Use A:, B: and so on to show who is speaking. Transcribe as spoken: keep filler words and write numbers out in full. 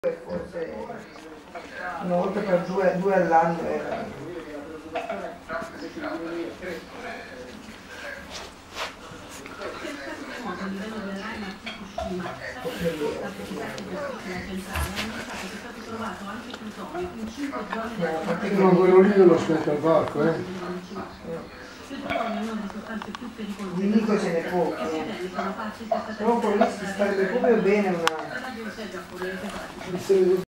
A: Forse una volta per due, due all'anno era.
B: No, quello lì lo aspetta al varco, eh?
A: Di Nico ce n'è poco, però quello lì si starebbe proprio bene una...